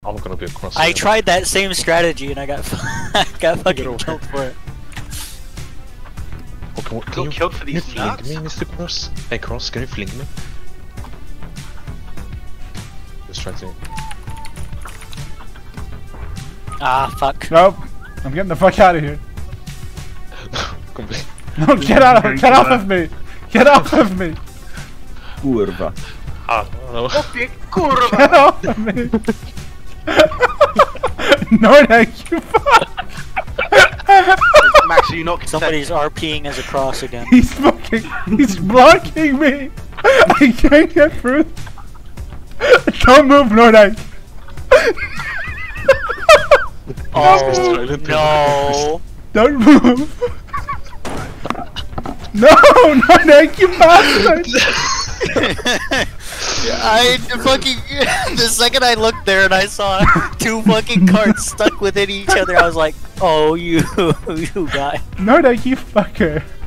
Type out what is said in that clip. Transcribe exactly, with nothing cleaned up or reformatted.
I'm gonna be across. I tried that same strategy and I got got fucking killed for it. Oh, can, can Got you, killed for can you these fling nuts? me, Mister Cross? Hey Cross, can you fling me? Just try to. Ah, fuck. Nope. I'm getting the fuck out of here. Complete. No, get out of get off of me! Get off of me! Kurva. Ah, no. Opie, kurwa! Get off of me! Nordank, you fuck! Max, are you not Somebody's RPing as a cross again. He's fucking. He's blocking me! I can't get through! Don't move, Nordank! Oh no! Don't move! No, Nordank, you bastard! I fucking the second I looked there and I saw two fucking carts stuck within each other, I was like, "Oh, you, you guy." Nordank, you fucker!